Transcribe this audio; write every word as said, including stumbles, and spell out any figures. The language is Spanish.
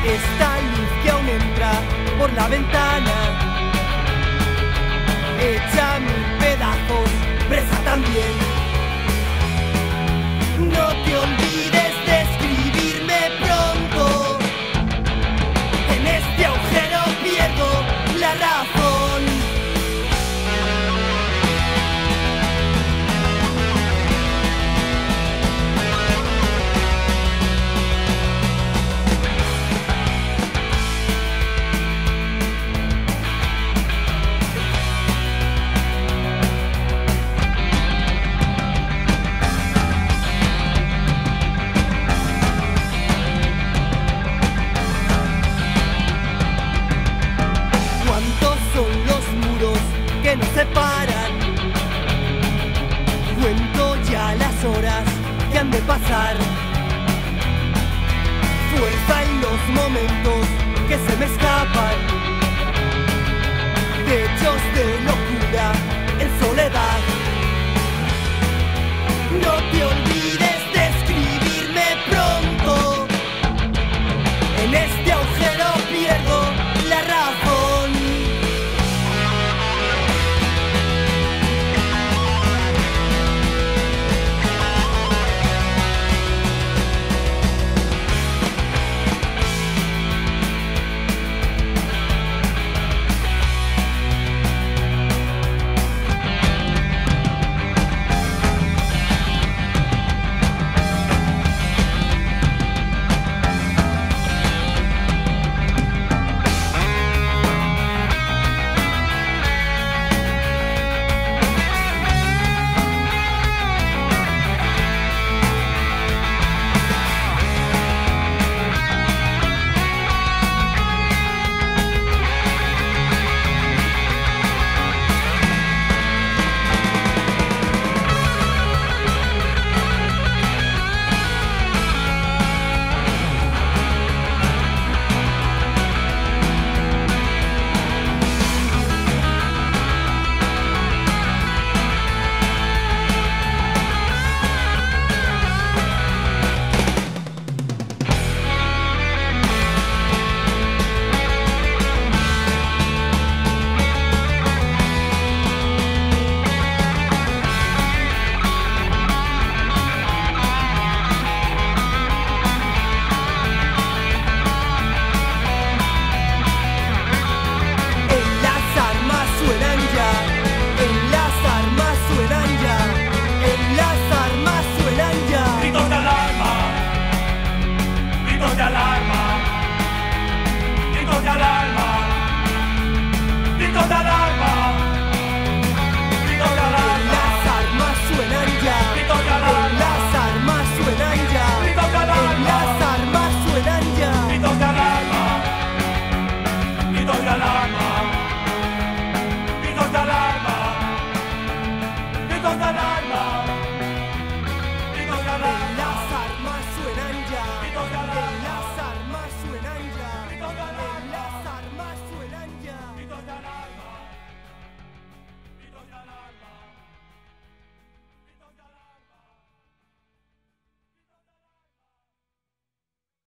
esta luz que aún entra por la ventana, hecha mil pedazos, presa también. No te olvides de escribirme pronto, en este agujero pierdo la razón. Que nos separan, cuento ya las horas que han de pasar, fuerza en los momentos que se me escapan, hechos de locura en soledad. No te olvides de escribirme pronto, en este